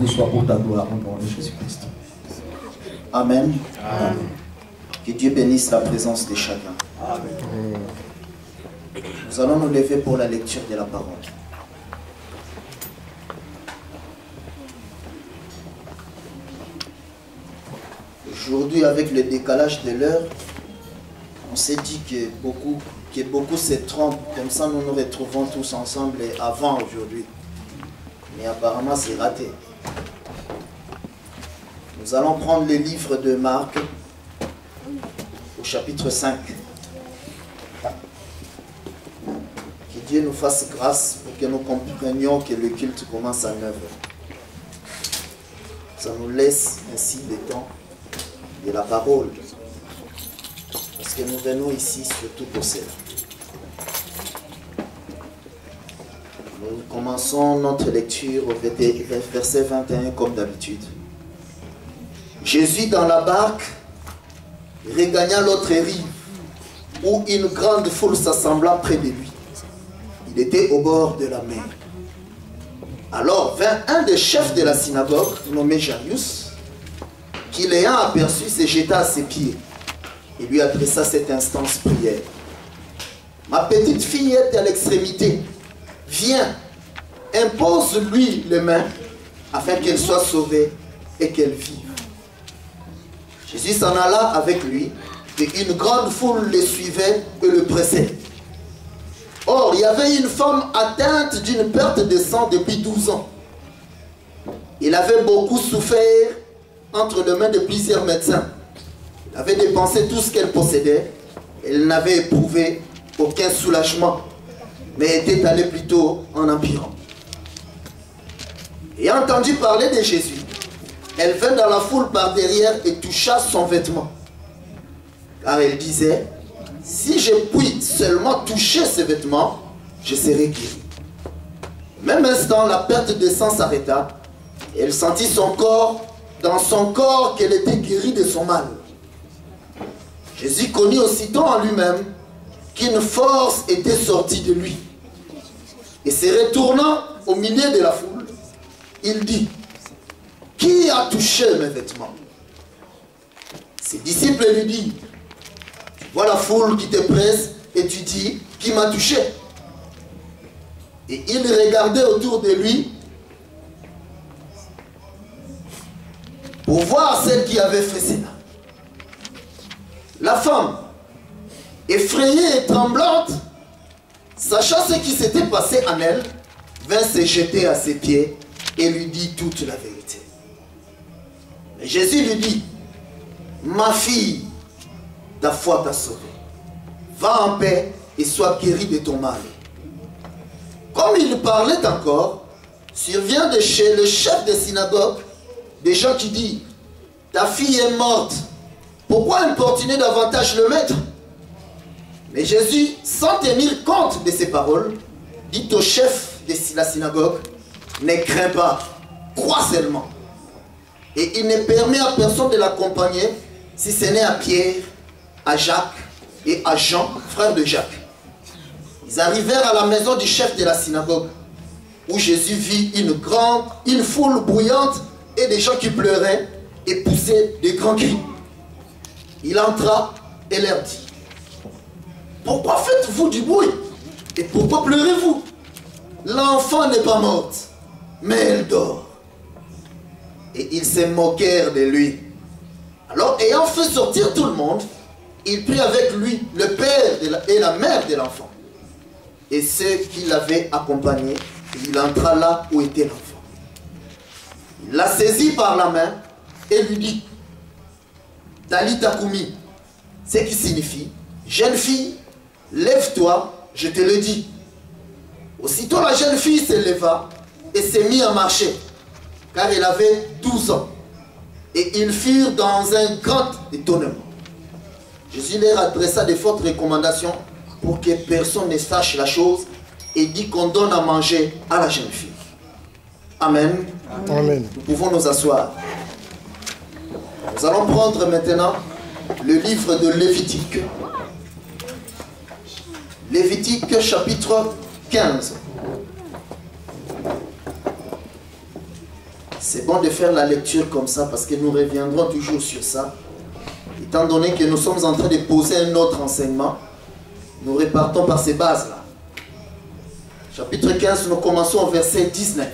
tout soit pour ta gloire au nom de Jésus-Christ. Amen. Amen. Que Dieu bénisse la présence de chacun. Amen. Nous allons nous lever pour la lecture de la parole. Aujourd'hui, avec le décalage de l'heure, on s'est dit que beaucoup se trompent. Comme ça, nous nous retrouvons tous ensemble avant aujourd'hui. Mais apparemment, c'est raté. Nous allons prendre le livre de Marc au chapitre 5. Que Dieu nous fasse grâce pour que nous comprenions que le culte commence à 9h. Ça nous laisse ainsi le temps de la parole. Parce que nous venons ici surtout pour cela. Nous commençons notre lecture au verset 21 comme d'habitude. Jésus dans la barque regagna l'autre rive où une grande foule s'assembla près de lui. Il était au bord de la mer. Alors vint un des chefs de la synagogue, nommé Jairus, qui l'ayant aperçu se jeta à ses pieds et lui adressa cette instance prière. Ma petite fille est à l'extrémité. Viens, impose-lui les mains afin qu'elle soit sauvée et qu'elle vive. Jésus s'en alla avec lui et une grande foule le suivait et le pressait. Or, il y avait une femme atteinte d'une perte de sang depuis 12 ans. Il avait beaucoup souffert entre les mains de plusieurs médecins. Elle avait dépensé tout ce qu'elle possédait. Elle n'avait éprouvé aucun soulagement, mais était allée plutôt en empirant. Ayant entendu parler de Jésus, elle vint dans la foule par derrière et toucha son vêtement. Car elle disait, si je puis seulement toucher ses vêtements, je serai guéri. Au même instant, la perte de sang s'arrêta et elle sentit dans son corps qu'elle était guérie de son mal. Jésus connut aussitôt en lui-même qu'une force était sortie de lui. Et se retournant au milieu de la foule, il dit, qui a touché mes vêtements? Ses disciples lui disent, tu vois la foule qui te presse et tu dis, qui m'a touché? Et il regardait autour de lui pour voir celle qui avait fait cela. La femme, effrayée et tremblante, sachant ce qui s'était passé en elle, vint se jeter à ses pieds et lui dit toute la vérité. Mais Jésus lui dit, ma fille, ta foi t'a sauvée. Va en paix et sois guérie de ton mal. Comme il parlait encore, survient de chez le chef de synagogue des gens qui disent, ta fille est morte. Pourquoi importuner davantage le maître? Mais Jésus, sans tenir compte de ces paroles, dit au chef de la synagogue, ne crains pas, crois seulement. Et il ne permet à personne de l'accompagner, si ce n'est à Pierre, à Jacques et à Jean, frère de Jacques. Ils arrivèrent à la maison du chef de la synagogue, où Jésus vit une foule bruyante et des gens qui pleuraient et poussaient des grands cris. Il entra et leur dit, pourquoi faites-vous du bruit? Et pourquoi pleurez-vous? L'enfant n'est pas morte, mais elle dort. Et ils se moquèrent de lui. Alors, ayant fait sortir tout le monde, il prit avec lui le père et la mère de l'enfant, et ceux qui l'avaient accompagné, et il entra là où était l'enfant. Il la saisit par la main et lui dit, Talita Koumi, ce qui signifie, jeune fille, lève-toi, je te le dis. Aussitôt la jeune fille se leva et s'est mise à marcher, car elle avait 12 ans. Et ils furent dans un grand étonnement. Jésus leur adressa de fortes recommandations pour que personne ne sache la chose et dit qu'on donne à manger à la jeune fille. Amen. Amen. Nous pouvons nous asseoir. Nous allons prendre maintenant le livre de Lévitique. Lévitique chapitre 15. C'est bon de faire la lecture comme ça parce que nous reviendrons toujours sur ça. Étant donné que nous sommes en train de poser un autre enseignement, nous repartons par ces bases-là. Chapitre 15, nous commençons au verset 19.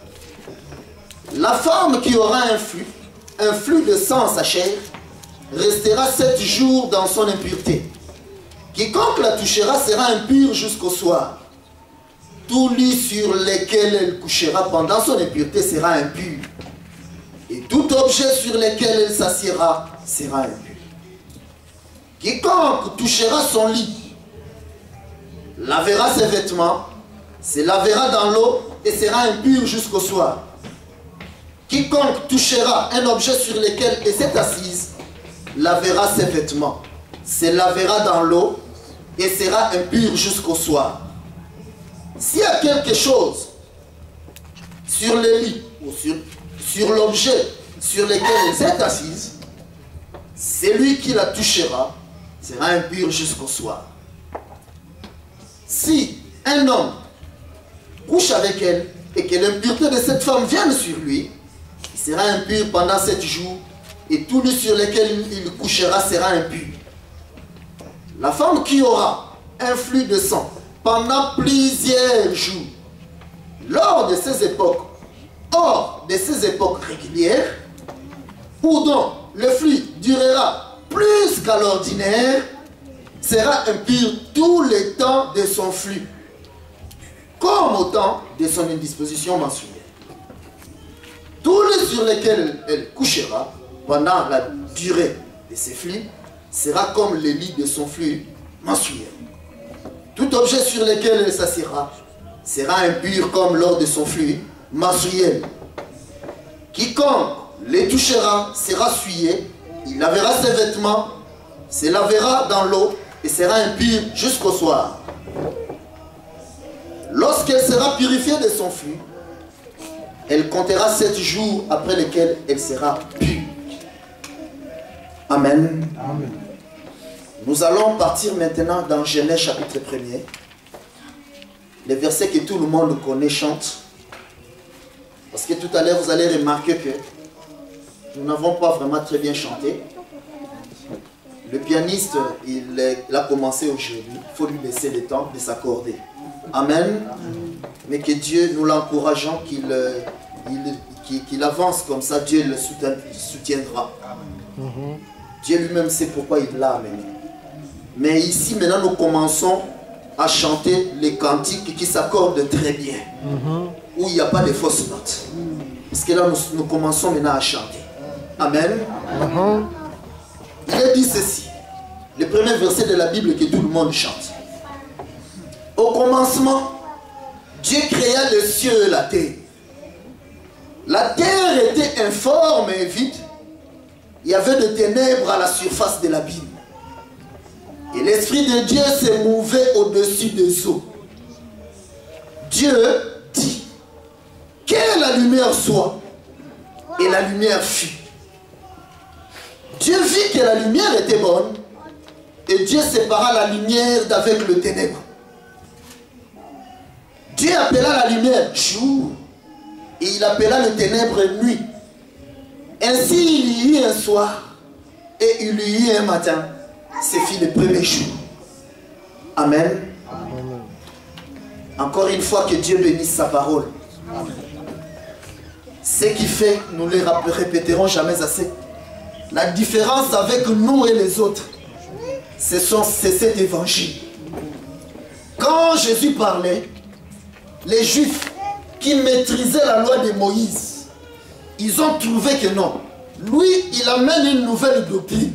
La femme qui aura un flux de sang à sa chair, restera 7 jours dans son impureté. Quiconque la touchera sera impur jusqu'au soir. Tout lit sur lequel elle couchera pendant son impureté sera impur. Et tout objet sur lequel elle s'assiera sera impur. Quiconque touchera son lit, lavera ses vêtements, se lavera dans l'eau et sera impur jusqu'au soir. Quiconque touchera un objet sur lequel elle s'est assise, lavera ses vêtements, se lavera dans l'eau et sera impur jusqu'au soir. S'il y a quelque chose sur le lit ou sur l'objet sur lequel elle s'est assise, celui qui la touchera sera impur jusqu'au soir. Si un homme couche avec elle et que l'impureté de cette femme vienne sur lui, il sera impur pendant 7 jours et tout lit sur lequel il couchera sera impur. La femme qui aura un flux de sang pendant plusieurs jours, hors de ces époques régulières, ou dont le flux durera plus qu'à l'ordinaire, sera impur tout le temps de son flux, comme au temps de son indisposition mensuelle. Tout le sur lequel elle couchera pendant la durée de ses flux sera comme le lit de son flux mensuel. Tout objet sur lequel elle s'assiera sera impur comme lors de son flux mensuel. Quiconque les touchera sera souillé, il lavera ses vêtements, se lavera dans l'eau et sera impur jusqu'au soir. Lorsqu'elle sera purifiée de son flux, elle comptera 7 jours après lesquels elle sera pure. Amen. Amen. Nous allons partir maintenant dans Genèse chapitre 1er. Les versets que tout le monde connaît, chante. Parce que tout à l'heure, vous allez remarquer que nous n'avons pas vraiment très bien chanté. Le pianiste, il a commencé aujourd'hui. Il faut lui laisser le temps de s'accorder. Amen. Mais que Dieu, nous l'encourageons, qu'il avance comme ça, Dieu le soutiendra. Dieu lui-même sait pourquoi il l'a amené. Mais ici, maintenant, nous commençons à chanter les cantiques qui s'accordent très bien. Où il n'y a pas de fausses notes. Parce que là, nous commençons maintenant à chanter. Amen. Il est dit ceci. Le premier verset de la Bible que tout le monde chante. Au commencement, Dieu créa le ciel et la terre. La terre était informe et vide. Il y avait des ténèbres à la surface de l'abîme. Et l'Esprit de Dieu se mouvait au-dessus des eaux. Dieu dit, que la lumière soit. Et la lumière fut. Dieu vit que la lumière était bonne. Et Dieu sépara la lumière d'avec le ténèbre. Dieu appela la lumière jour. Et il appela le ténèbre nuit. Ainsi il y eut un soir. Et il y eut un matin. C'est fini le premier jour. Amen. Amen. Encore une fois que Dieu bénisse sa parole. Amen. Ce qui fait, nous ne le répéterons jamais assez. La différence avec nous et les autres, c'est cet évangile. Quand Jésus parlait, les Juifs qui maîtrisaient la loi de Moïse, ils ont trouvé que non. Lui, il amène une nouvelle doctrine.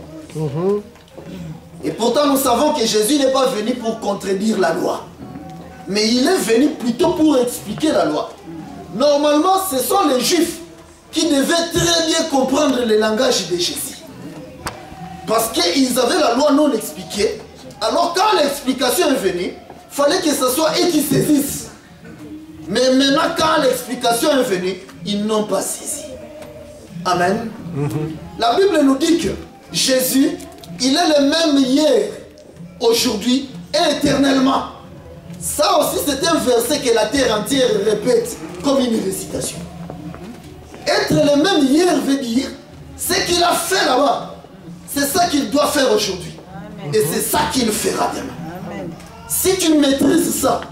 Et pourtant, nous savons que Jésus n'est pas venu pour contredire la loi. Mais il est venu plutôt pour expliquer la loi. Normalement, ce sont les Juifs qui devaient très bien comprendre le langage de Jésus. Parce qu'ils avaient la loi non expliquée. Alors quand l'explication est venue, il fallait que ce soit eux qui saisissent. Mais maintenant, quand l'explication est venue, ils n'ont pas saisi. Amen. La Bible nous dit que Jésus, il est le même hier, aujourd'hui et éternellement. Ça aussi, c'est un verset que la terre entière répète comme une récitation. être le même hier veut dire, ce qu'il a fait là-bas, c'est ça qu'il doit faire aujourd'hui. Et c'est ça qu'il fera demain. Amen. Si tu maîtrises ça,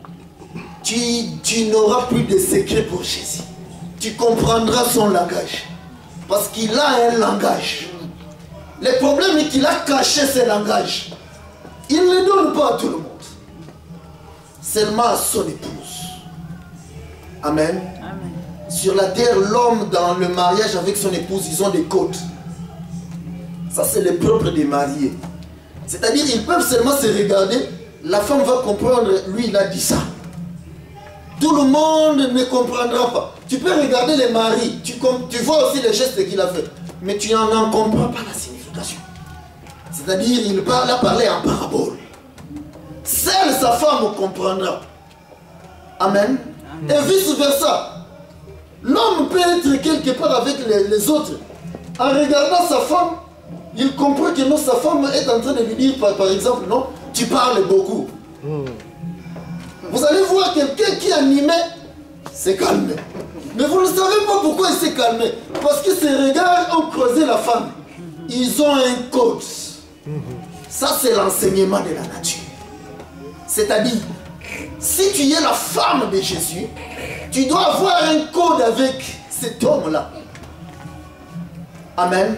tu n'auras plus de secret pour Jésus. Tu comprendras son langage. Parce qu'il a un langage. Le problème est qu'il a caché ce langage. Il ne le donne pas à tout le monde. Seulement à son épouse. Amen. Amen. Sur la terre, l'homme dans le mariage avec son épouse, ils ont des codes. Ça, c'est le propre des mariés. C'est-à-dire, ils peuvent seulement se regarder. La femme va comprendre, lui, il a dit ça. Tout le monde ne comprendra pas. Tu peux regarder les maris, tu vois aussi les gestes qu'il a fait, mais tu n'en comprends pas la signification. C'est-à-dire, il a parlé en parabole. Seule sa femme comprendra. Amen. Amen. Et vice-versa. L'homme peut être quelque part avec les autres. En regardant sa femme, il comprend que non, sa femme est en train de lui dire, par exemple, non, tu parles beaucoup. Vous allez voir quelqu'un qui animait, s'est calmé. Mais vous ne savez pas pourquoi il s'est calmé. Parce que ses regards ont creusé la femme. Ils ont un code. Ça, c'est l'enseignement de la nature. C'est-à-dire, si tu es la femme de Jésus, tu dois avoir un code avec cet homme-là. Amen.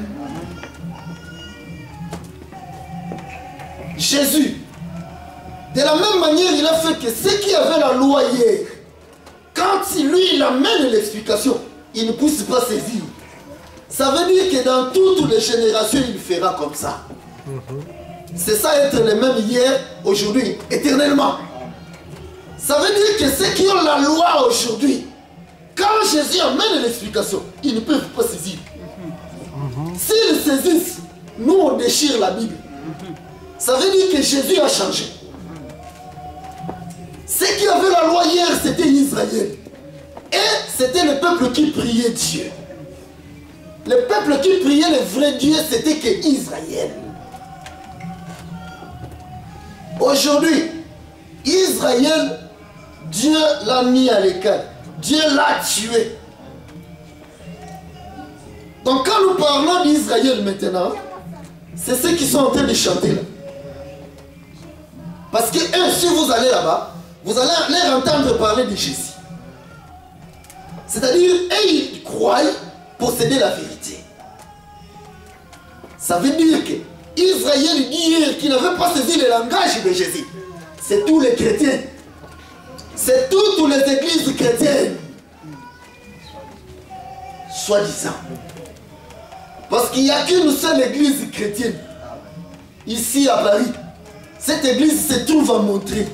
Jésus, de la même manière, il a fait que ceux qui avaient la loi hier, quand lui, il amène l'explication, il ne puisse pas saisir. Ça veut dire que dans toutes les générations, il fera comme ça. C'est ça être le même hier, aujourd'hui, éternellement. Ça veut dire que ceux qui ont la loi aujourd'hui, quand Jésus amène l'explication, ils ne peuvent pas saisir. S'ils saisissent, nous on déchire la Bible. Ça veut dire que Jésus a changé. Ceux qui avaient la loi hier, c'était Israël. Et c'était le peuple qui priait Dieu. Le peuple qui priait le vrai Dieu, c'était que Israël. Aujourd'hui, Israël, Dieu l'a mis à l'écart. Dieu l'a tué. Donc quand nous parlons d'Israël maintenant, c'est ceux qui sont en train de chanter là. Parce que si vous allez là-bas, vous allez les entendre parler de Jésus. C'est-à-dire, ils croient posséder la vérité. Ça veut dire que Israël hier qui n'avait pas saisi le langage de Jésus, c'est tous les chrétiens. C'est toutes les églises chrétiennes. Soi-disant. Parce qu'il n'y a qu'une seule église chrétienne. Ici à Paris. Cette église se trouve à Montreuil.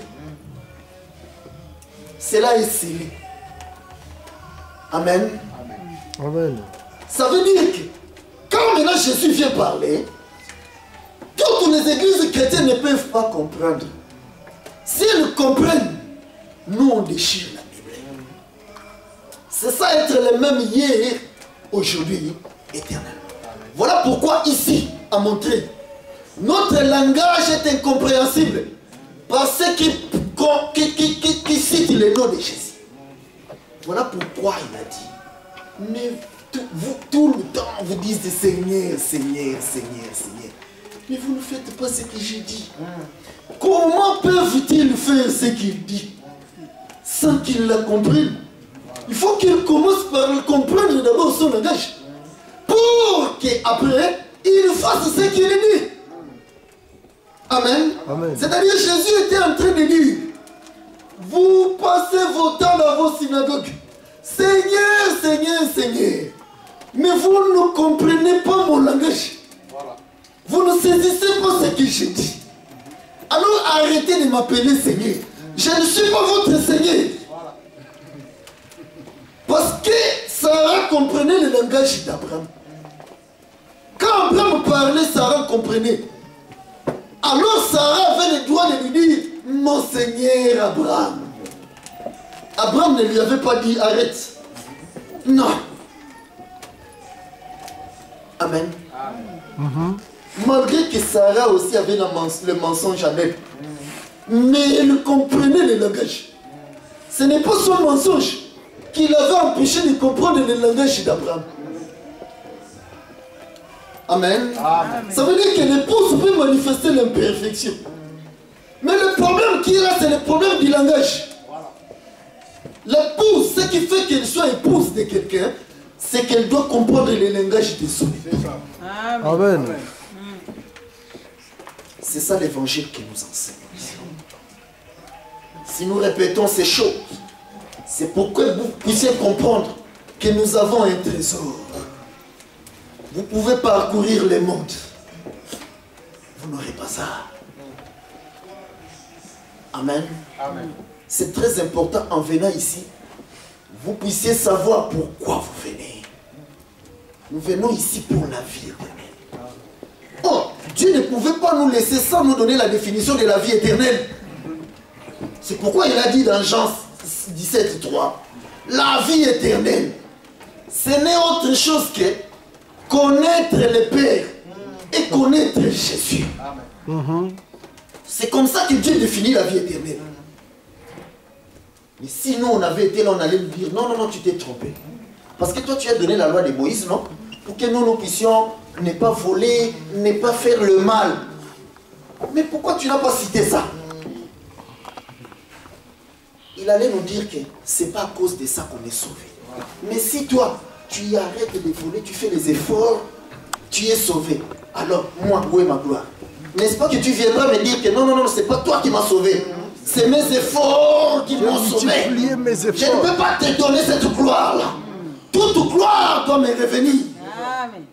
Cela est scellé. Amen. Amen. Ça veut dire que quand maintenant Jésus vient parler, toutes les églises chrétiennes ne peuvent pas comprendre. Si elles comprennent, nous on déchire la Bible. C'est ça être le même hier, aujourd'hui, éternellement. Voilà pourquoi ici, à Montreuil, notre langage est incompréhensible par ceux qui citent le nom de Jésus. Voilà pourquoi il a dit, mais vous, tout le temps, vous dites Seigneur, Seigneur, Seigneur, Seigneur. Mais vous ne faites pas ce que j'ai dit. Comment peuvent-ils faire ce qu'il dit sans qu'ils la comprennent? Il faut qu'ils commencent par comprendre d'abord son langage. Pour qu'après, il fasse ce qu'il dit. Amen. Amen. C'est-à-dire Jésus était en train de dire, vous passez vos temps dans vos synagogues. Seigneur, Seigneur, Seigneur. Mais vous ne comprenez pas mon langage. Voilà. Vous ne saisissez pas ce que je dis. Alors arrêtez de m'appeler Seigneur. Je ne suis pas votre Seigneur. Voilà. Parce que Sarah comprenait le langage d'Abraham. Quand Abraham parlait, Sarah comprenait. Alors Sarah avait le droit de lui dire, mon Seigneur Abraham. Abraham ne lui avait pas dit, arrête. Non. Amen. Malgré que Sarah aussi avait le mensonge en elle. Mais elle comprenait le langage. Ce n'est pas son mensonge. qui l'avait empêché de comprendre le langage d'Abraham. Amen. Amen. Ça veut dire que l'épouse peut manifester l'imperfection. Mais le problème qui est là, c'est le problème du langage. L'épouse, ce qui fait qu'elle soit épouse de quelqu'un, c'est qu'elle doit comprendre le langage de son époux. Amen. C'est ça l'évangile qui nous enseigne. Si nous répétons ces choses, c'est pour que vous puissiez comprendre que nous avons un trésor. Vous pouvez parcourir le monde. Vous n'aurez pas ça. Amen. Amen. C'est très important en venant ici, vous puissiez savoir pourquoi vous venez. Nous venons ici pour la vie éternelle. Oh, Dieu ne pouvait pas nous laisser sans nous donner la définition de la vie éternelle. C'est pourquoi il a dit dans Jean 17:3, la vie éternelle, ce n'est autre chose que connaître le Père et connaître Jésus. C'est comme ça que Dieu définit la vie éternelle. Mais si nous on avait été là, on allait lui dire non, non, non, tu t'es trompé. Parce que toi tu as donné la loi de Moïse, non? Pour que nous puissions ne pas voler, ne pas faire le mal. Mais pourquoi tu n'as pas cité ça? Il allait nous dire que ce n'est pas à cause de ça qu'on est sauvé. Mais si toi, tu arrêtes de voler, tu fais les efforts, tu es sauvé. Alors, moi, où est ma gloire? N'est-ce pas que tu viendras me dire que non, non, non, c'est pas toi qui m'as sauvé. C'est mes efforts qui m'ont sauvé. Je ne peux pas te donner cette gloire-là. Toute gloire doit me revenir. Amen.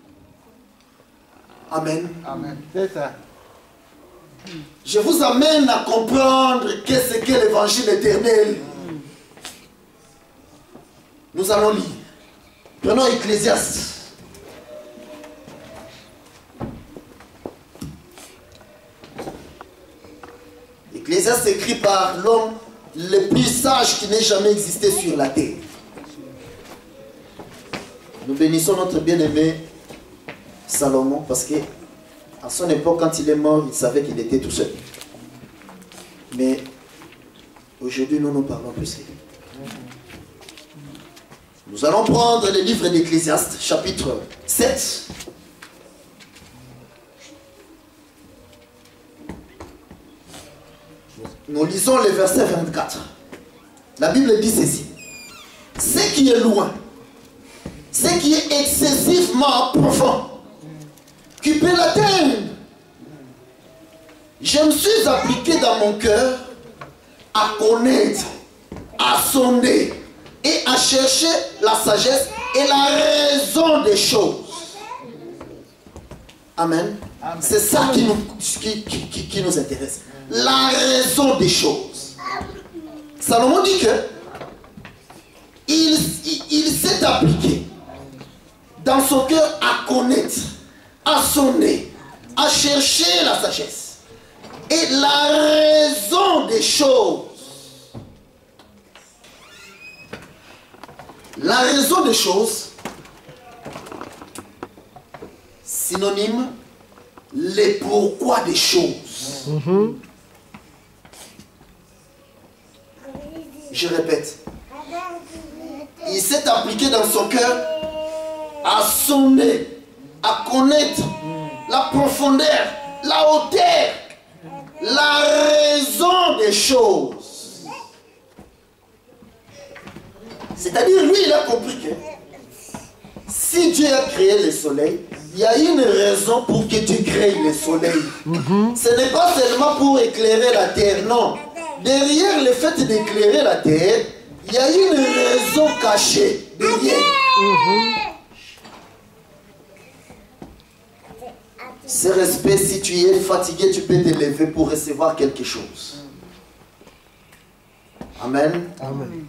Amen. Amen. C'est ça. Je vous amène à comprendre qu'est-ce qu'est l'évangile éternel. Nous allons lire. Prenons Ecclésiaste. Ecclésiaste écrit par l'homme le plus sage qui n'ait jamais existé sur la terre. Nous bénissons notre bien-aimé Salomon parce que à son époque, quand il est mort, il savait qu'il était tout seul. Mais aujourd'hui, nous parlons plus de lui. Nous allons prendre le livre d'Ecclésiaste, chapitre 7. Nous lisons le verset 24. La Bible dit ceci. Ce qui est loin, ce qui est excessivement profond, qui peut l'atteindre. Je me suis appliqué dans mon cœur à connaître, à sonder et à chercher la sagesse et la raison des choses. Amen. Amen. C'est ça qui nous intéresse. La raison des choses. Salomon dit que il s'est appliqué dans son cœur à connaître, à sonder, à chercher la sagesse et la raison des choses. La raison des choses, synonyme, les pourquoi des choses. Je répète, il s'est appliqué dans son cœur à sonder, à connaître la profondeur, la hauteur, la raison des choses. C'est-à-dire, lui, il a compris que si Dieu a créé le soleil, il y a une raison pour que tu crées le soleil. Ce n'est pas seulement pour éclairer la terre, non. Derrière le fait d'éclairer la terre, il y a une raison cachée derrière. Ce respect, si tu es fatigué, tu peux te lever pour recevoir quelque chose. Amen. Amen.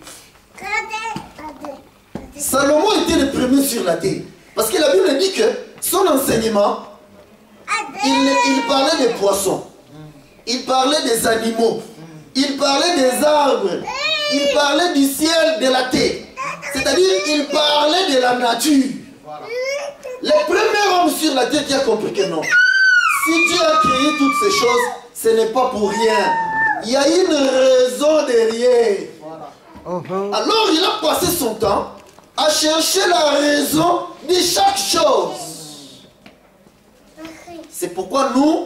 Salomon était le premier sur la terre. Parce que la Bible dit que son enseignement, il parlait des poissons, il parlait des animaux, il parlait des arbres, il parlait du ciel, de la terre. C'est-à-dire, il parlait de la nature. Le premier homme sur la terre qui a compris que non. Si Dieu a créé toutes ces choses, ce n'est pas pour rien. Il y a une raison derrière. Alors il a passé son temps à chercher la raison de chaque chose. C'est pourquoi nous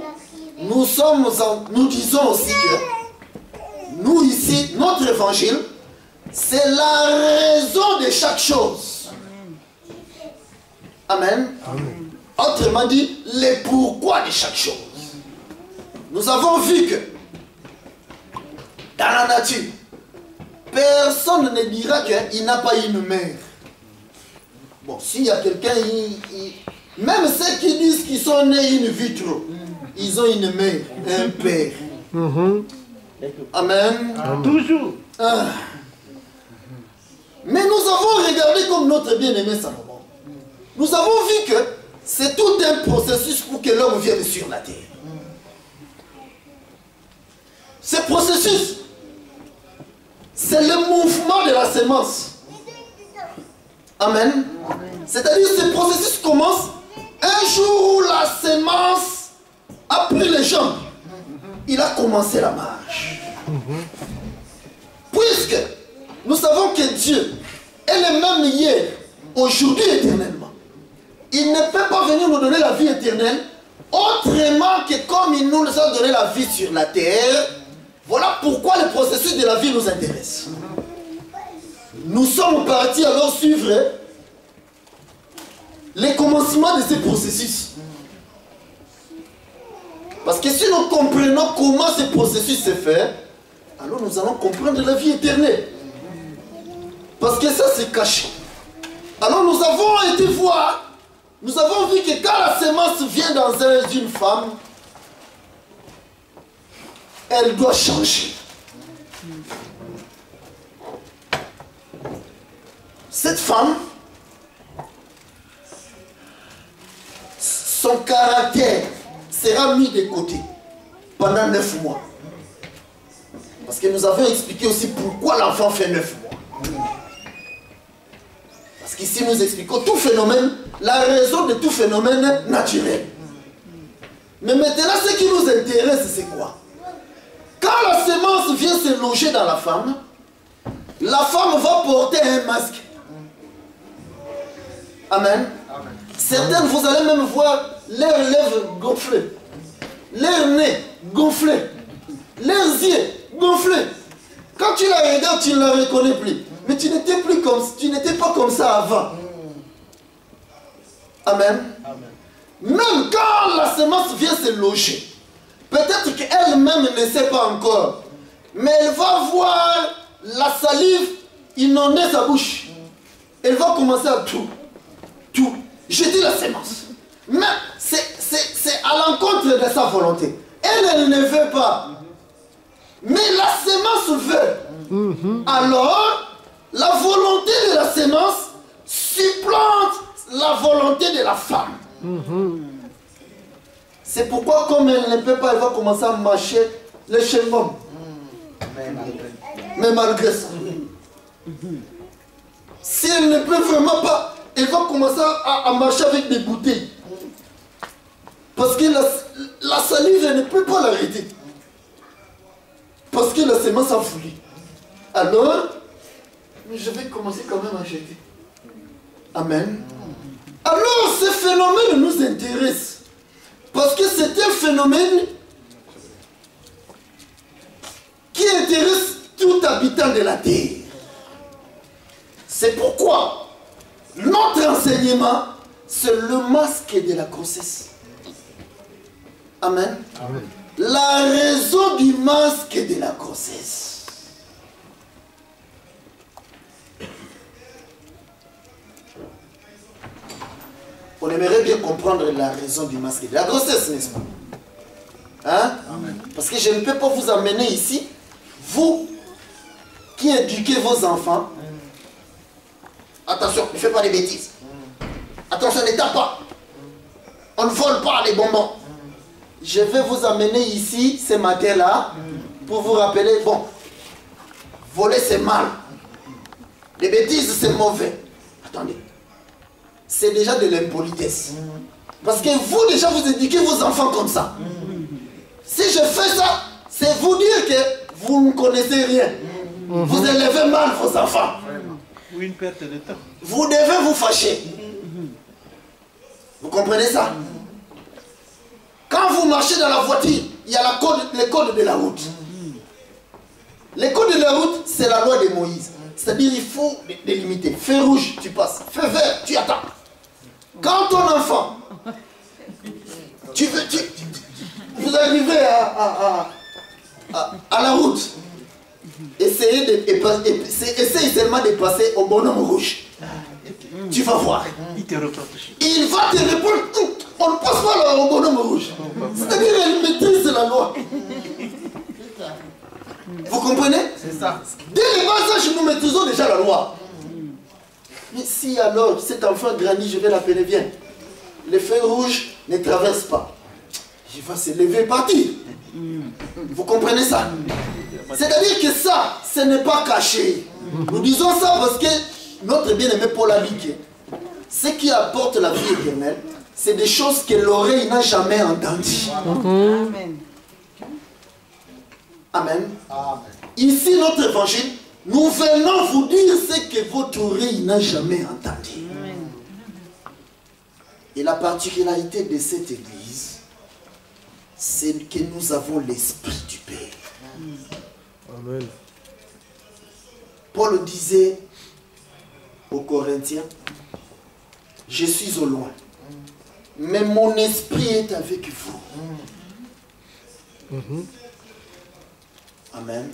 disons aussi que nous ici, notre évangile, c'est la raison de chaque chose. Amen. Amen. Autrement dit, les pourquoi de chaque chose. Nous avons vu que dans la nature, personne ne dira qu'il n'a pas une mère. Bon, s'il y a quelqu'un, même ceux qui disent qu'ils sont nés in vitro, ils ont une mère, un père. Amen. Toujours. Mais nous avons regardé comme notre bien-aimé Salomon. Nous avons vu que c'est tout un processus pour que l'homme vienne sur la terre. Ce processus, c'est le mouvement de la sémence. Amen. C'est-à-dire que ce processus commence un jour où la sémence a pris les jambes. Il a commencé la marche. Puisque nous savons que Dieu est le même hier, aujourd'hui, éternellement. Il ne peut pas venir nous donner la vie éternelle autrement que comme il nous a donné la vie sur la terre. Voilà pourquoi le processus de la vie nous intéresse. Nous sommes partis alors suivre les commencements de ce processus. Parce que si nous comprenons comment ce processus se fait, alors nous allons comprendre la vie éternelle. Parce que ça c'est caché. Alors nous avons été voir, nous avons vu que quand la sémence vient dans une femme, elle doit changer. Cette femme, son caractère sera mis de côté pendant 9 mois. Parce que nous avons expliqué aussi pourquoi l'enfant fait 9 mois. Parce qu'ici nous expliquons tout phénomène, la raison de tout phénomène naturel. Mais maintenant ce qui nous intéresse c'est quoi? Quand la sémence vient se loger dans la femme va porter un masque. Amen. Amen. Certaines, vous allez même voir leurs lèvres gonflées, leurs nez gonflés, leurs yeux gonflés. Quand tu la regardes, tu ne la reconnais plus. Mais tu n'étais pas comme ça avant. Amen. Amen. Même quand la sémence vient se loger, peut-être qu'elle-même ne sait pas encore, mais elle va voir la salive inonder sa bouche. Elle va commencer à tout. Je dis la sémence. Mais c'est à l'encontre de sa volonté. Elle ne veut pas. Mais la sémence veut. Alors, la volonté de la sémence supplante la volonté de la femme. C'est pourquoi comme elle ne peut pas, elle va commencer à marcher les chemins. Mais malgré ça. Si elle ne peut vraiment pas, elle va commencer à marcher avec des bouteilles. Parce que la salive, elle ne peut pas l'arrêter. Parce que la sémence a voulu. Alors, je vais commencer quand même à jeter. Amen. Alors, ce phénomène nous intéresse. Parce que c'est un phénomène qui intéresse tout habitant de la terre. C'est pourquoi notre enseignement, c'est le masque de la grossesse. Amen. Amen. La raison du masque de la grossesse. On aimerait bien comprendre la raison du masque de la grossesse, n'est-ce pas? Hein? Amen. Parce que je ne peux pas vous amener ici, vous qui éduquez vos enfants. Attention, ne fais pas des bêtises. Attention, ne tape pas. On ne vole pas les bonbons. Je vais vous amener ici, ce matin-là, pour vous rappeler, bon, voler c'est mal. Les bêtises c'est mauvais. Attendez. C'est déjà de l'impolitesse. Parce que vous, déjà, vous éduquez vos enfants comme ça. Si je fais ça, c'est vous dire que vous ne connaissez rien. Vous élevez mal vos enfants. Ou une perte de temps. Vous devez vous fâcher. Vous comprenez ça? Quand vous marchez dans la voiture, il y a les codes de la route. Les codes de la route, c'est la loi de Moïse. C'est-à-dire il faut délimiter. Feu rouge, tu passes. Feu vert, tu attends. Quand ton enfant, vous arrivez à la route, essayez seulement de passer au bonhomme rouge. Tu vas voir. Il te reproche. Il va te répondre, on ne passe pas au bonhomme rouge. C'est-à-dire qu'elle maîtrise la loi. Vous comprenez? C'est ça. Dès le bas âge, nous maîtrisons déjà la loi. Mais si alors cet enfant grandit, je vais l'appeler, viens. Les feux rouges ne traversent pas. Il va se lever et partir. Vous comprenez ça? C'est-à-dire que ça, ce n'est pas caché. Nous disons ça parce que notre bien-aimé Paul a dit que ce qui apporte la vie éternelle, c'est des choses que l'oreille n'a jamais entendues. Amen. Amen. Ici, notre évangile, nous venons vous dire ce que votre oreille n'a jamais entendu. Et la particularité de cette église, c'est que nous avons l'esprit du Père. Amen. Paul disait aux Corinthiens, je suis au loin, mais mon esprit est avec vous. Amen.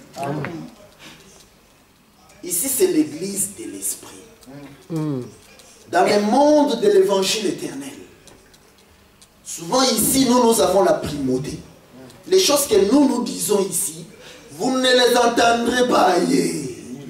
Ici, c'est l'église de l'esprit. Dans le monde de l'évangile éternel, souvent ici, nous avons la primauté. Les choses que nous disons ici, vous ne les entendrez pas ailleurs.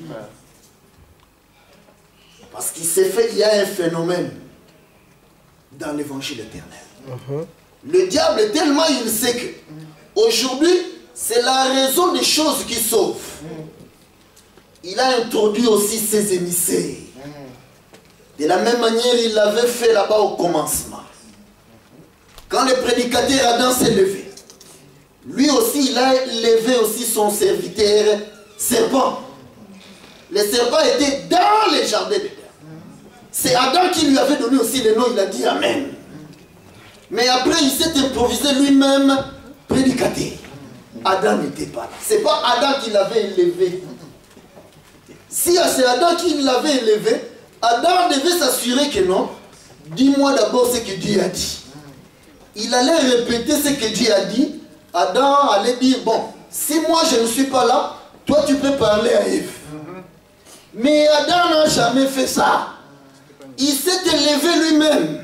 Parce qu'il s'est fait, il y a un phénomène dans l'évangile éternel. Le diable, tellement il sait que aujourd'hui, c'est la raison des choses qui sauvent. Il a introduit aussi ses émissaires. De la même manière, il l'avait fait là-bas au commencement. Quand le prédicateur Adam s'est levé, lui aussi, il a levé aussi son serviteur serpent. Le serpent était dans les jardins d'Éden. C'est Adam qui lui avait donné aussi le nom, il a dit Amen. Mais après, il s'est improvisé lui-même prédicateur. Adam n'était pas là. Ce n'est pas Adam qui l'avait élevé. Si c'est Adam qui l'avait élevé, Adam devait s'assurer que non. Dis-moi d'abord ce que Dieu a dit. Il allait répéter ce que Dieu a dit. Adam allait dire, bon, si moi je ne suis pas là, toi tu peux parler à Ève. Mais Adam n'a jamais fait ça. Il s'est élevé lui-même.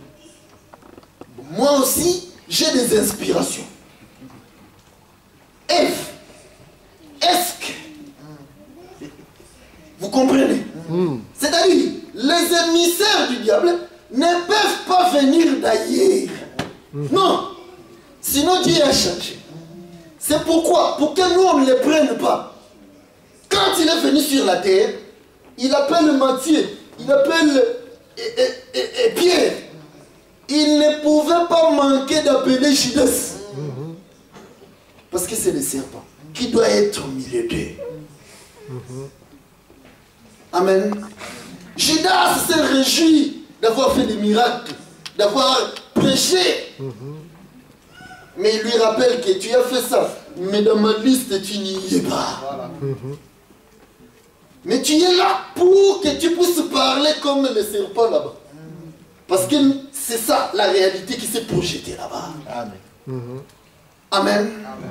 Moi aussi, j'ai des inspirations. Ève, est-ce que vous comprenez? C'est-à-dire, les émissaires du diable ne peuvent pas venir d'ailleurs. Non. Sinon Dieu a changé. C'est pourquoi, pour que nous on ne les prenne pas. Quand il est venu sur la terre, il appelle Matthieu, il appelle Pierre. Il ne pouvait pas manquer d'appeler Judas. Parce que c'est le serpent qui doit être au milieu d'eux. Amen. Judas s'est réjoui d'avoir fait des miracles, d'avoir prêché. Mais il lui rappelle que tu as fait ça, mais dans ma liste tu n'y es pas. Voilà. Mais tu es là pour que tu puisses parler comme le serpent là-bas. Parce que c'est ça la réalité qui s'est projetée là-bas. Amen. Amen.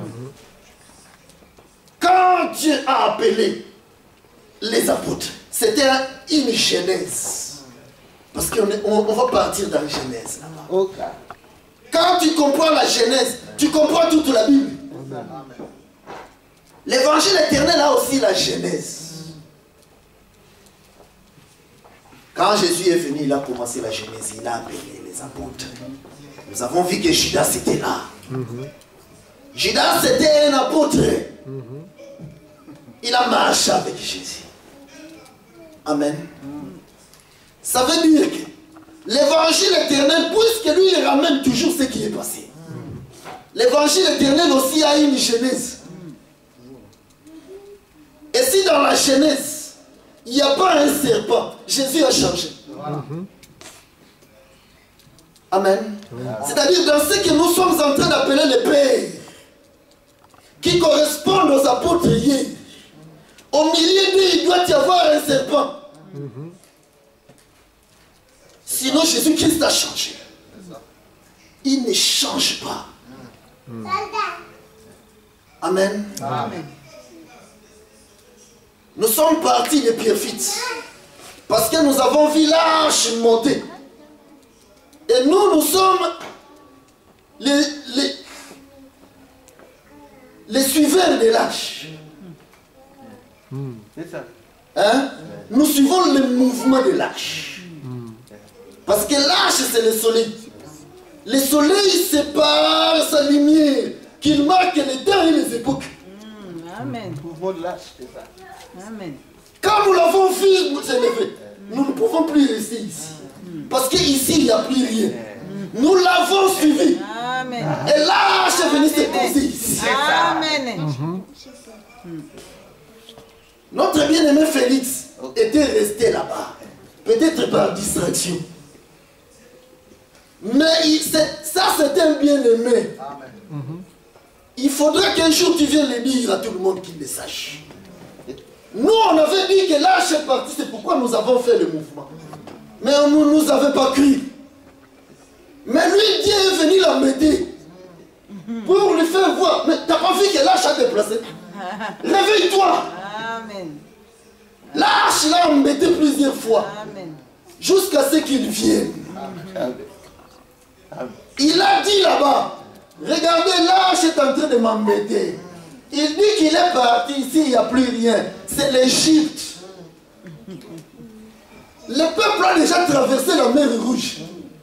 Quand Dieu a appelé les apôtres, c'était une genèse. Parce qu'on va partir dans la genèse là-bas. Okay. Quand tu comprends la genèse, tu comprends toute la Bible. L'évangile éternel a aussi la genèse. Quand Jésus est venu, il a commencé la genèse, il a appelé les apôtres. Nous avons vu que Judas était là. Judas était un apôtre. Il a marché avec Jésus. Amen. Ça veut dire que l'évangile éternel, puisque lui il ramène toujours ce qui est passé. L'évangile éternel aussi a une genèse. Et si si dans la Genèse, il n'y a pas un serpent, Jésus a changé. Amen. C'est-à-dire dans ce que nous sommes en train d'appeler les pères, qui correspondent aux apôtres hier, au milieu d'eux, il doit y avoir un serpent. Sinon, Jésus-Christ a changé. Il ne change pas. Amen. Amen. Nous sommes partis de Pierrefitte parce que nous avons vu l'arche monter. Et nous sommes les suiveurs de l'arche. C'est ça. Hein? Nous suivons le mouvement de l'arche. Parce que l'arche, c'est le soleil. Le soleil sépare sa lumière, qu'il marque les temps et les époques. Amen. Pour votre lâche, c'est ça. Amen. Quand nous l'avons vu s'élever, nous ne pouvons plus rester ici. Parce qu'ici, il n'y a plus rien. Nous l'avons suivi. Amen. Et l'arche est venue se poser ici. Amen. Notre bien-aimé Félix était resté là-bas. Peut-être par distraction. Mais ça, c'est un bien-aimé. Il faudra qu'un jour tu viennes le dire à tout le monde qu'il le sache. Nous, on avait dit que l'arche est partie, c'est pourquoi nous avons fait le mouvement. Mais on ne nous avait pas cru. Mais lui, Dieu est venu l'embêter pour lui faire voir. Mais t'as pas vu que l'arche a déplacé? Réveille-toi. Amen. L'arche l'a embêté plusieurs fois. Amen. Jusqu'à ce qu'il vienne. Il a dit là-bas, regardez, l'arche est en train de m'embêter. Il dit qu'il est parti, ici il n'y a plus rien. C'est l'Égypte. Le peuple a déjà traversé la mer Rouge.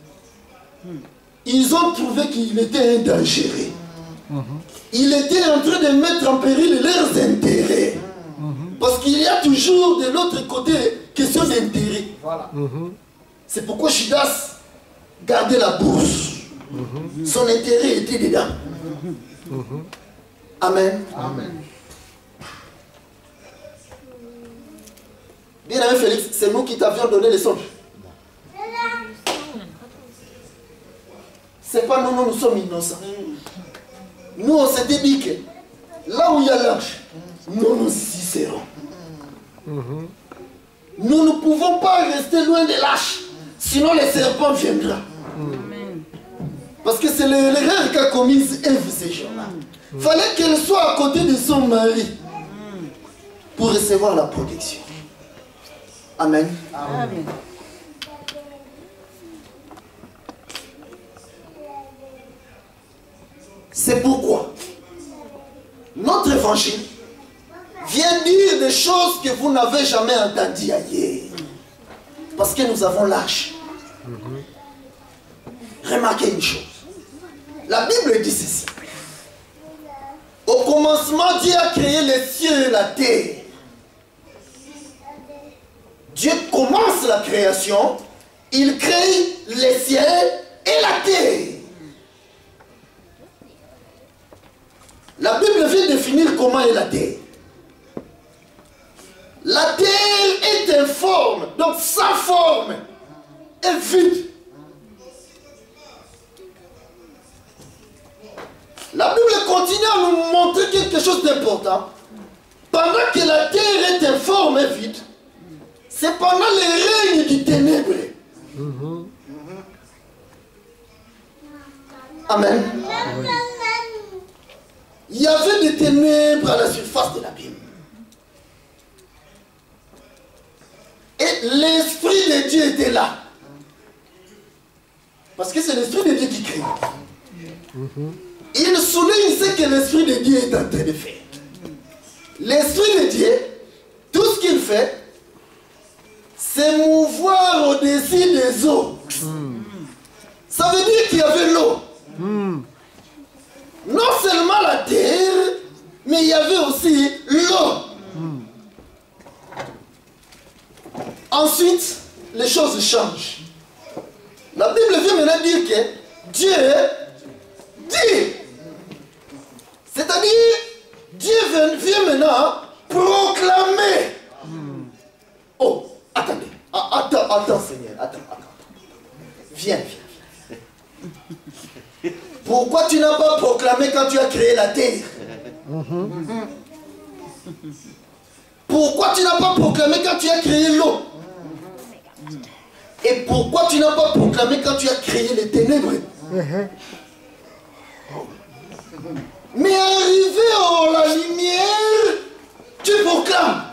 Ils ont trouvé qu'il était un dangereux. Il était en train de mettre en péril leurs intérêts. Parce qu'il y a toujours de l'autre côté question d'intérêt. C'est pourquoi Judas gardait la bourse. Son intérêt était dedans. Amen. Bien-aimé Félix, c'est nous qui t'avions donné les songes. C'est pas nous, nous sommes innocents. Nous, on s'était dit que là où il y a l'arche, nous y serons. Nous ne pouvons pas rester loin de l'arche, sinon le serpent viendra. Parce que c'est l'erreur qu'a commise Ève ces jours-là. Il fallait qu'elle soit à côté de son mari pour recevoir la protection. Amen. Amen. C'est pourquoi notre évangile vient dire des choses que vous n'avez jamais entendues ailleurs. Parce que nous avons l'arche. Remarquez une chose. La Bible dit ceci. Au commencement, Dieu a créé les cieux et la terre. Dieu commence la création. Il crée les cieux et la terre. La Bible vient définir comment est la terre. La terre est informe, donc sa forme est vide. La Bible continue à nous montrer quelque chose d'important. Pendant que la terre est informe et vide, c'est pendant le règne du ténèbre. Amen. Il y avait des ténèbres à la surface de l'abîme. Et l'Esprit de Dieu était là. Parce que c'est l'Esprit de Dieu qui crée. Il souligne ce que l'Esprit de Dieu est en train de faire. L'Esprit de Dieu, tout ce qu'il fait, c'est mouvoir au-dessus des eaux. Ça veut dire qu'il y avait l'eau. Non seulement la terre, mais il y avait aussi l'eau. Ensuite, les choses changent. La Bible vient maintenant dire que Dieu dit. C'est-à-dire, Dieu vient maintenant proclamer. Oh, attendez. Attends, Seigneur. Attends. Viens. Pourquoi tu n'as pas proclamé quand tu as créé la terre? Pourquoi tu n'as pas proclamé quand tu as créé l'eau? Et pourquoi tu n'as pas proclamé quand tu as créé les ténèbres? Mais arrivé à la lumière, tu proclames.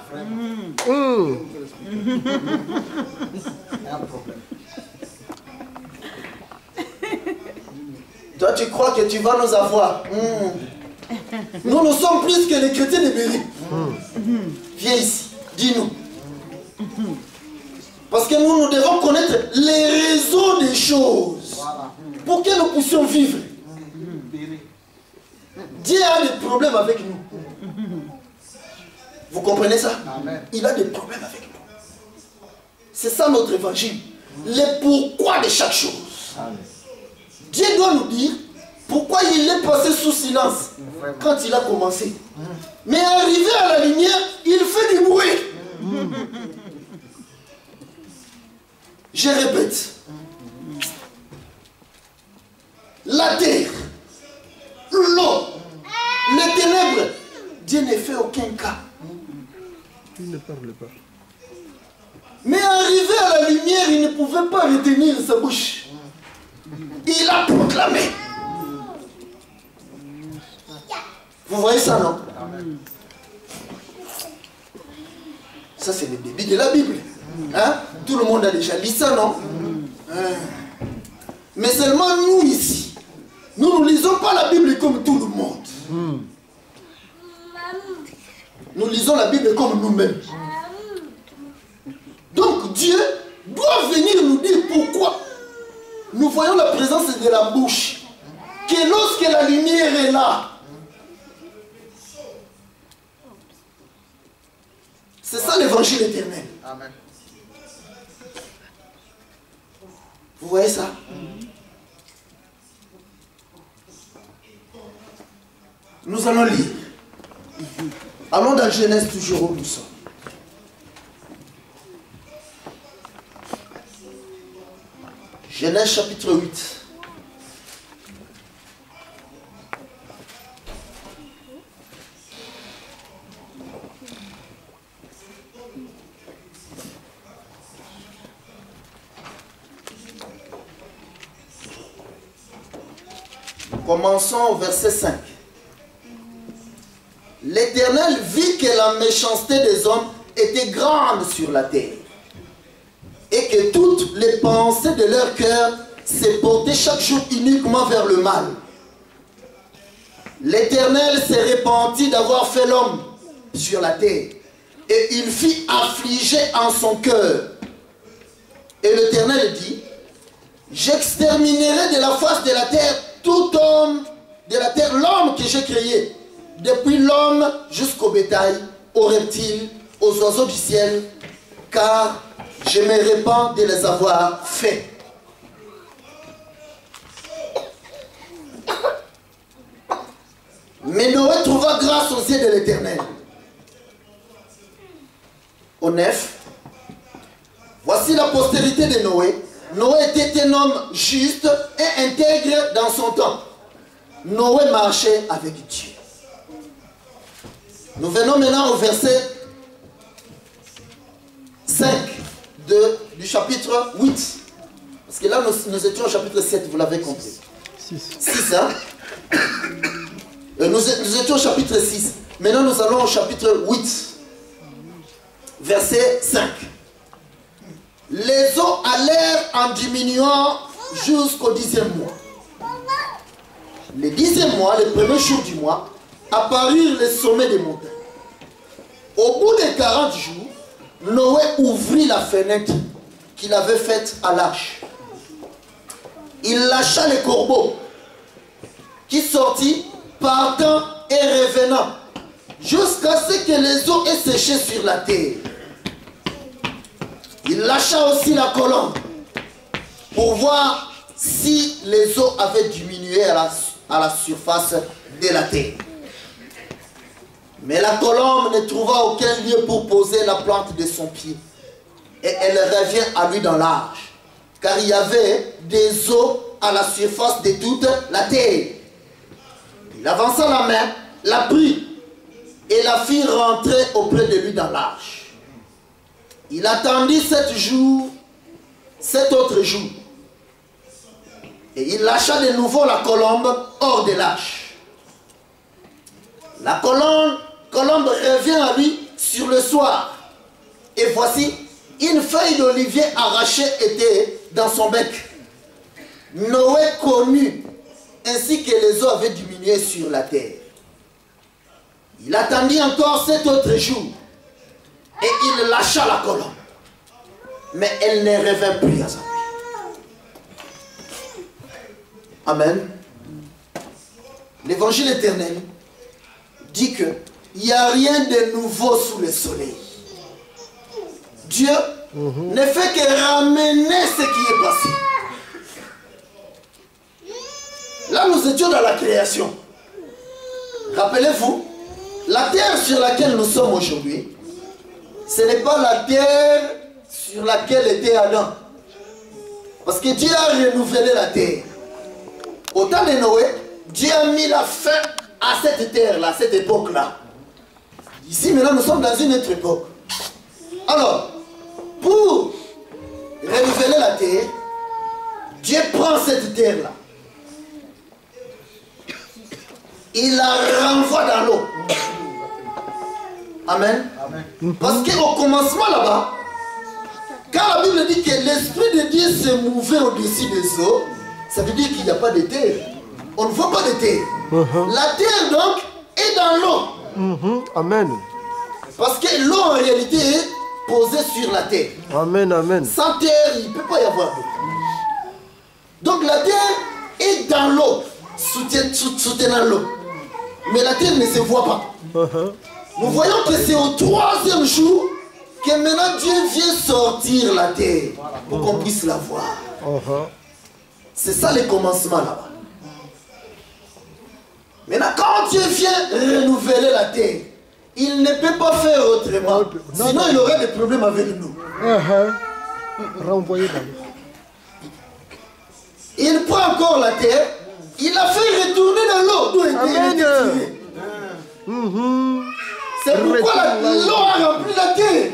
Toi, tu crois que tu vas nous avoir. Nous sommes plus que les chrétiens de Béry. Viens ici, dis-nous. Parce que nous devons connaître les raisons des choses pour que nous puissions vivre. Dieu a des problèmes avec nous. Vous comprenez ça? Il a des problèmes avec nous. C'est ça notre évangile. Le pourquoi de chaque chose. Dieu doit nous dire pourquoi il est passé sous silence quand il a commencé. Mais arrivé à la lumière, il fait du bruit. Je répète. La terre, l'eau, les ténèbres, Dieu ne fait aucun cas. Il ne parle pas. Mais arrivé à la lumière, il ne pouvait pas retenir sa bouche. Il a proclamé. Vous voyez ça, non? Ça, c'est le début de la Bible. Hein? Tout le monde a déjà lu ça, non? Mais seulement nous ici, nous ne lisons pas la Bible comme tout le monde. Nous lisons la Bible comme nous-mêmes. Donc Dieu doit venir nous dire pourquoi nous voyons la présence de la bouche. Que lorsque la lumière est là, c'est ça l'évangile éternel. Amen. Vous voyez ça? Nous allons lire. Allons dans Genèse toujours où nous sommes. Genèse chapitre 8. Commençons au verset 5. L'Éternel vit que la méchanceté des hommes était grande sur la terre, et que toutes les pensées de leur cœur se portaient chaque jour uniquement vers le mal. L'Éternel s'est repenti d'avoir fait l'homme sur la terre, et il fit affliger en son cœur. Et l'Éternel dit: j'exterminerai de la face de la terre tout homme de la terre, l'homme que j'ai créé, depuis l'homme jusqu'au bétail, aux reptiles, aux oiseaux du ciel, car je me répands de les avoir faits. Mais Noé trouva grâce aux yeux de l'Éternel. Au 9, voici la postérité de Noé. Noé était un homme juste et intègre dans son temps. Noé marchait avec Dieu. Nous venons maintenant au verset 5 du chapitre 8. Parce que là, nous étions au chapitre 7, vous l'avez compris. 6, hein? Nous étions au chapitre 6. Maintenant, nous allons au chapitre 8. Verset 5. Les eaux allèrent en diminuant jusqu'au 10e mois. Le 10e mois, le premier jour du mois, apparurent les sommets des montagnes. Au bout de 40 jours, Noé ouvrit la fenêtre qu'il avait faite à l'arche. Il lâcha les corbeaux qui sortit, partant et revenant, jusqu'à ce que les eaux aient séché sur la terre. Il lâcha aussi la colombe pour voir si les eaux avaient diminué à la surface de la terre. Mais la colombe ne trouva aucun lieu pour poser la plante de son pied. Et elle revient à lui dans l'arche, car il y avait des eaux à la surface de toute la terre. Il avança la main, la prit, et la fit rentrer auprès de lui dans l'arche. Il attendit 7 jours, 7 autres jours. Et il lâcha de nouveau la colombe hors de l'arche. La colombe revient à lui sur le soir. Et voici, une feuille d'olivier arrachée était dans son bec. Noé connut ainsi que les eaux avaient diminué sur la terre. Il attendit encore 7 autres jours. Et il lâcha la colombe. Mais elle ne revint plus à lui. Amen. L'évangile éternel dit que il n'y a rien de nouveau sous le soleil. Dieu ne fait que ramener ce qui est passé. Là, nous étions dans la création. Rappelez-vous, la terre sur laquelle nous sommes aujourd'hui, ce n'est pas la terre sur laquelle était Adam. Parce que Dieu a renouvelé la terre. Au temps de Noé, Dieu a mis la fin à cette terre-là, cette époque-là. Ici, maintenant, nous sommes dans une autre époque. Alors, pour renouveler la terre, Dieu prend cette terre-là. Il la renvoie dans l'eau. Amen. Parce qu'au commencement là-bas, quand la Bible dit que l'Esprit de Dieu se mouvait au-dessus des eaux, ça veut dire qu'il n'y a pas de terre. On ne voit pas de terre. La terre donc est dans l'eau. Amen. Parce que l'eau en réalité est posée sur la terre. Amen, amen. Sans terre, il ne peut pas y avoir d'eau. Donc la terre est dans l'eau, soutenant l'eau. Mais la terre ne se voit pas. Nous voyons que c'est au 3e jour que maintenant Dieu vient sortir la terre pour qu'on puisse la voir. C'est ça le commencement là-bas. Maintenant, quand Dieu vient renouveler la terre, il ne peut pas faire autrement. Sinon, il aurait des problèmes avec nous. Renvoyer dans l'eau. Il prend encore la terre, il la fait retourner dans l'eau d'où elle était tirée. C'est pourquoi l'eau a rempli la terre.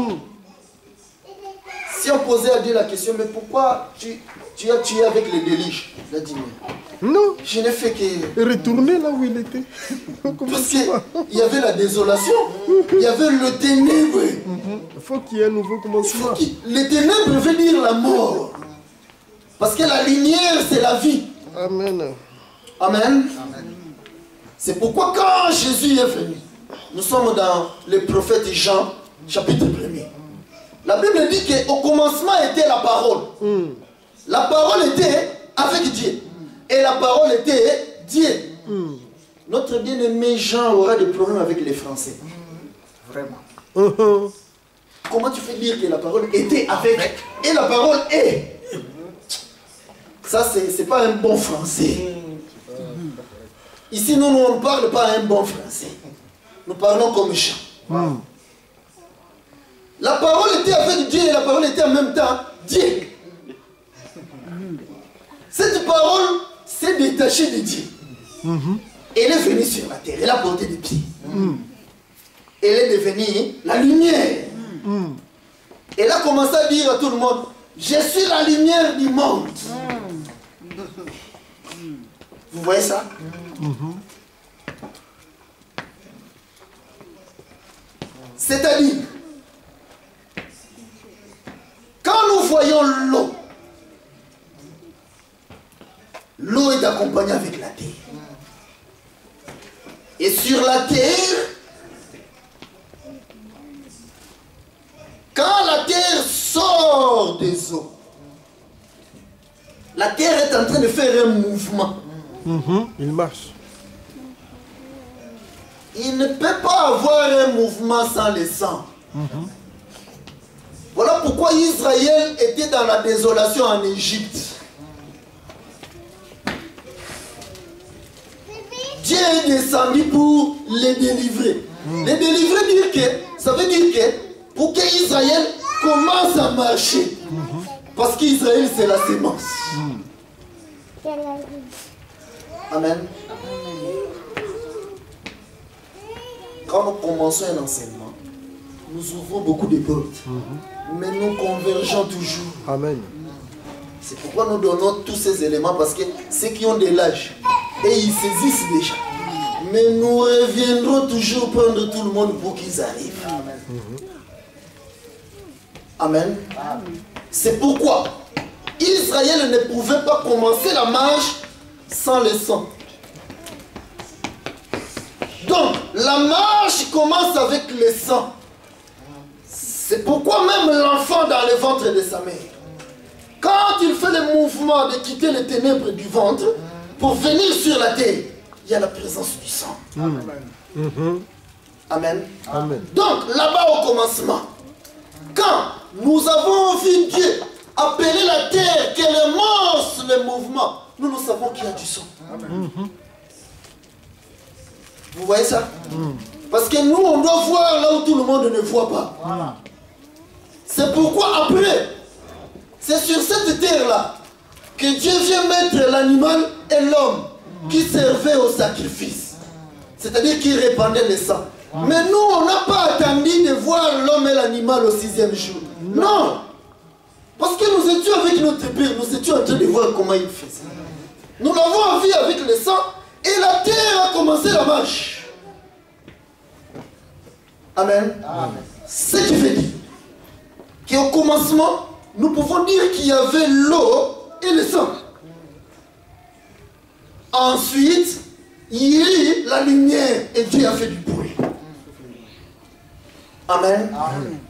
Si on posait à Dieu la question, mais pourquoi tu as tué avec les délices? Il a dit, non, je n'ai fait que retourner là où il était. parce qu'il y avait la désolation, il y avait le ténèbre. Il faut qu'il y ait un nouveau commencement. Les ténèbres veut dire la mort. Parce que la lumière, c'est la vie. Amen. Amen. C'est pourquoi quand Jésus est venu, nous sommes dans le prophète Jean, chapitre 1er. La Bible dit qu'au commencement était la parole. La parole était avec Dieu. Et la parole était Dieu. Notre bien-aimé Jean aura des problèmes avec les Français. Vraiment. Comment tu fais dire que la parole était avec et la parole est? Ça, c'est pas un bon français. Ici, nous ne parlons pas un bon français. Nous parlons comme Jean. La parole était avec Dieu et la parole était en même temps Dieu. Cette parole s'est détachée de Dieu. Elle est venue sur la terre, elle a porté des pieds. Elle est devenue la lumière. Elle a commencé à dire à tout le monde, je suis la lumière du monde. Vous voyez ça? C'est-à-dire, quand nous voyons l'eau, l'eau est accompagnée avec la terre. Et sur la terre, quand la terre sort des eaux, la terre est en train de faire un mouvement. Il marche. Il ne peut pas avoir un mouvement sans le sang. Voilà pourquoi Israël était dans la désolation en Égypte. Dieu est descendu pour les délivrer. Les délivrer, dire que, ça veut dire que pour qu'Israël commence à marcher, parce qu'Israël c'est la sémence. Amen. Quand nous commençons un enseignement, nous ouvrons beaucoup de portes, mais nous convergeons toujours. Amen. C'est pourquoi nous donnons tous ces éléments, parce que ceux qui ont de l'âge, et ils saisissent déjà. Mais nous reviendrons toujours prendre tout le monde pour qu'ils arrivent. Amen. C'est pourquoi Israël ne pouvait pas commencer la marche sans le sang. Donc, la marche commence avec le sang. C'est pourquoi même l'enfant dans le ventre de sa mère, quand il fait le mouvement de quitter les ténèbres du ventre pour venir sur la terre, il y a la présence du sang. Amen. Amen. Donc, là-bas au commencement, quand nous avons vu Dieu appeler la terre, qu'elle amorce le mouvement, nous savons qu'il y a du sang. Vous voyez ça? Parce que nous, on doit voir là où tout le monde ne voit pas. C'est pourquoi après, c'est sur cette terre-là que Dieu vient mettre l'animal et l'homme qui servait au sacrifice. C'est-à-dire qui répandait le sang. Mais nous, on n'a pas attendu de voir l'homme et l'animal au 6e jour. Non. Parce que nous étions avec notre Père, nous étions en train de voir comment il faisait. Nous l'avons vu avec le sang et la terre a commencé la marche. Amen. Ce qui veut dire qu'au commencement, nous pouvons dire qu'il y avait l'eau et le sang. Ensuite, il y a eu la lumière et Dieu a fait du bruit. Amen.